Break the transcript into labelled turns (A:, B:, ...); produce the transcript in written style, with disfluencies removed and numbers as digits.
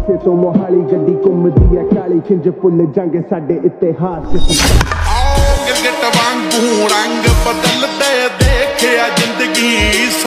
A: माछे तो मोहाली गड्डी घुमदी है काली खिंज भुल जांगे साडे इतिहास च गिरगिट वांगू रंग